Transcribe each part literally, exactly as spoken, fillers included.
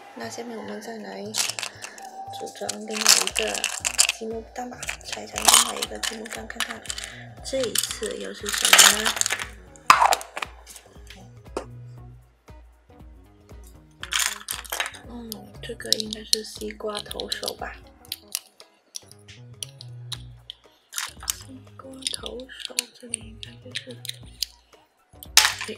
那下面我们再来组装另外一个积木蛋吧，拆成另外一个积木蛋，看看这一次又是什么呢？嗯，这个应该是西瓜投手吧？西瓜投手，这里应该就是，哎。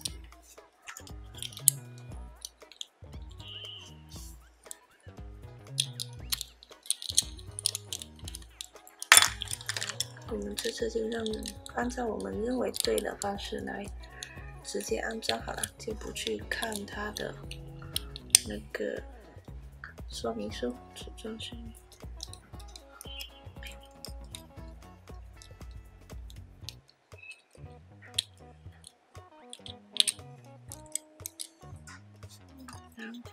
我们这次就让按照我们认为对的方式来直接安装好了，就不去看它的那个说明书，组装说明。然后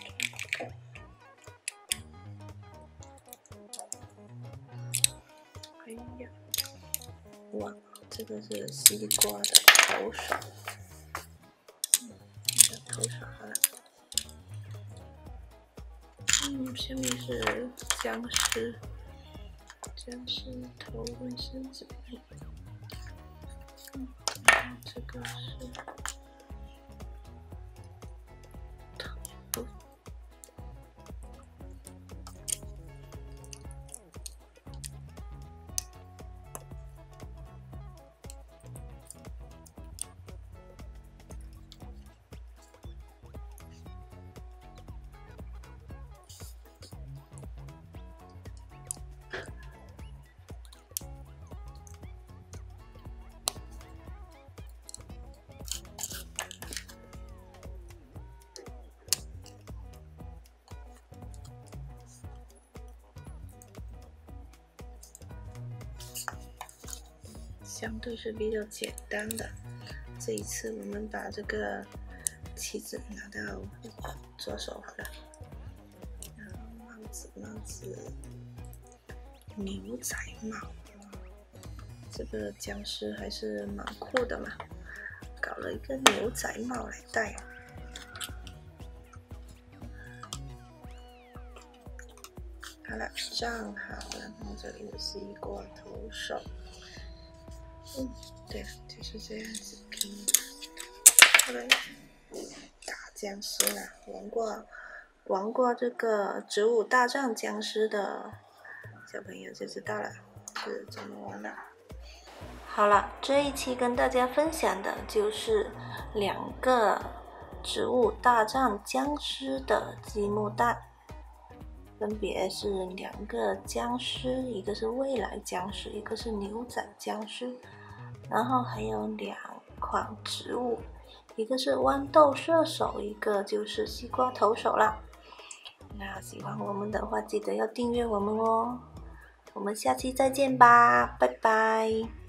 哎呀，哇，这个是西瓜的投手，嗯，这个投手好了。嗯，下面是僵尸，僵尸头纹身纸片。嗯，然后这个是头部。相对是比较简单的。这一次我们把这个旗子拿到左手好了，然后帽子，帽子，牛仔帽。这个僵尸还是蛮酷的嘛，搞了一个牛仔帽来戴。好了，站好了，然后这里是西瓜投手。嗯，对了，就是这样子。后来打僵尸了，玩过玩过这个植物大战僵尸的小朋友就知道了是怎么玩的。好了，这一期跟大家分享的就是两个植物大战僵尸的积木蛋。分别是两个僵尸，一个是未来僵尸，一个是牛仔僵尸，然后还有两款植物，一个是豌豆射手，一个就是西瓜投手啦。那喜欢我们的话，记得要订阅我们哦。我们下期再见吧，拜拜。